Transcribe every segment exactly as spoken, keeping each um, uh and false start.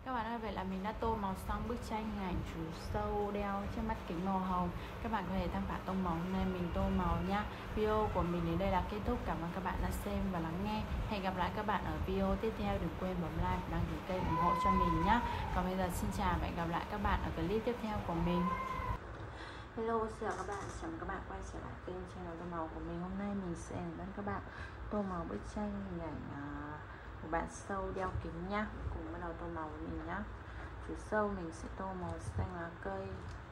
Các bạn ơi, vậy là mình đã tô màu xong bức tranh hình ảnh chú sâu đeo chiếc mắt kính màu hồng. Các bạn có thể tham khảo tông màu hôm nay mình tô màu nha. Video của mình đến đây là kết thúc. Cảm ơn các bạn đã xem và lắng nghe. Hẹn gặp lại các bạn ở video tiếp theo. Đừng quên bấm like và đăng ký kênh ủng hộ cho mình nhé. Còn bây giờ xin chào và hẹn gặp lại các bạn ở clip tiếp theo của mình. Hello, xin chào các bạn, chào mừng các bạn quay trở lại kênh channel tô màu của mình. Hôm nay mình sẽ hướng dẫn các bạn tô màu bức tranh hình ảnh uh, một bạn sâu đeo kính nhá. Cùng bắt đầu tô màu với mình nhá. Chú sâu mình sẽ tô màu xanh lá cây.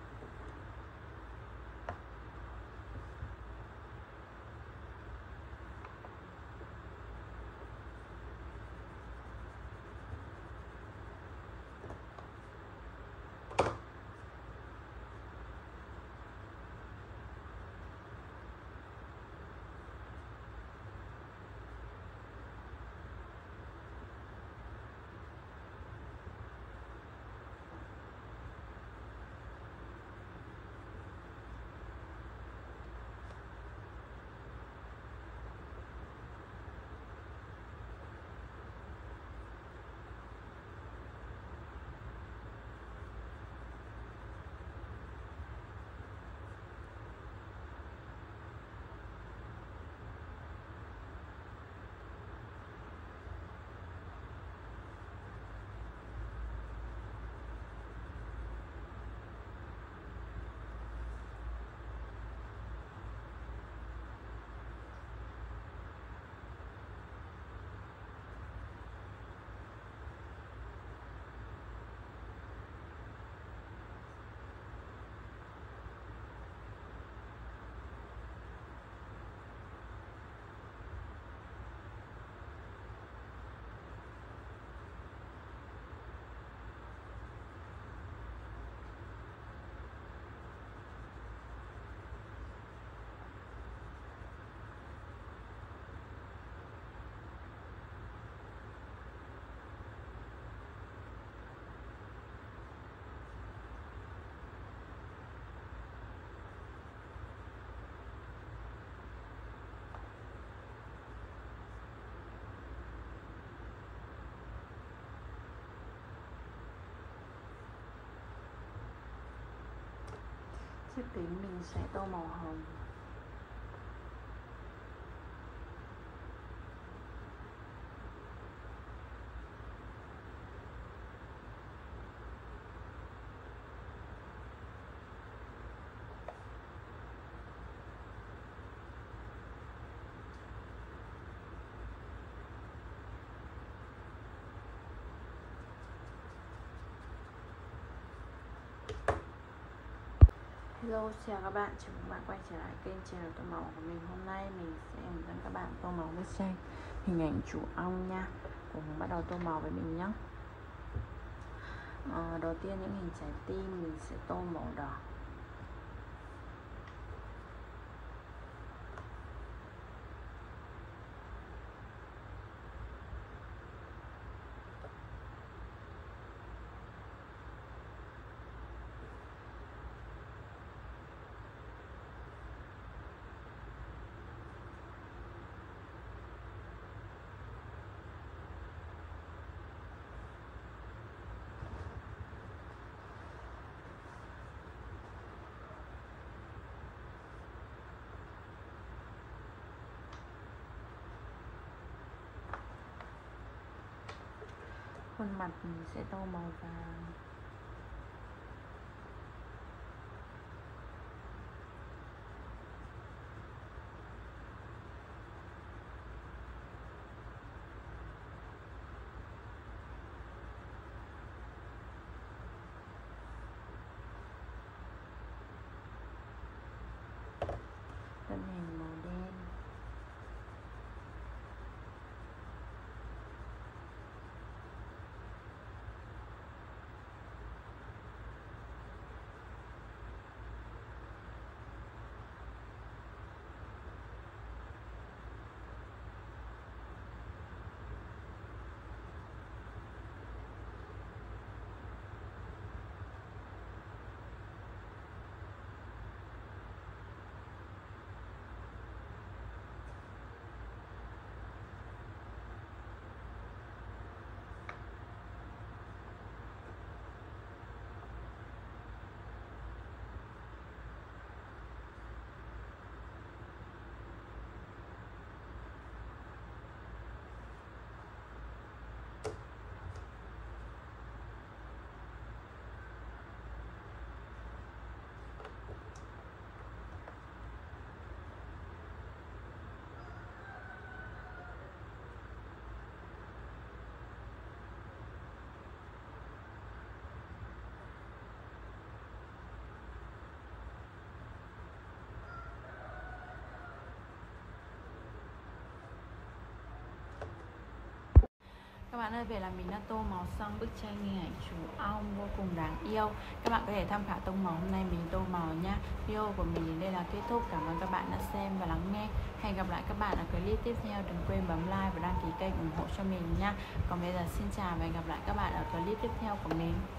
Chiếc kính mình sẽ tô màu hồng. Hello, chào các bạn, chào các bạn quay trở lại kênh channel tô màu của mình. Hôm nay mình sẽ hướng dẫn các bạn tô màu bức tranh hình ảnh chú ong nha. Cùng bắt đầu tô màu với mình nhé. à, Đầu tiên những hình trái tim mình sẽ tô màu đỏ. Khuôn mặt mình sẽ tô màu vàng. Thân hình màu đen. Các bạn ơi, về là mình đã tô màu xong bức tranh hình ảnh chú ong vô cùng đáng yêu. Các bạn có thể tham khảo tông màu hôm nay mình tô màu nhá. Video của mình đến đây là kết thúc. Cảm ơn các bạn đã xem và lắng nghe. Hẹn gặp lại các bạn ở clip tiếp theo. Đừng quên bấm like và đăng ký kênh ủng hộ cho mình nha. Còn bây giờ xin chào và hẹn gặp lại các bạn ở clip tiếp theo của mình.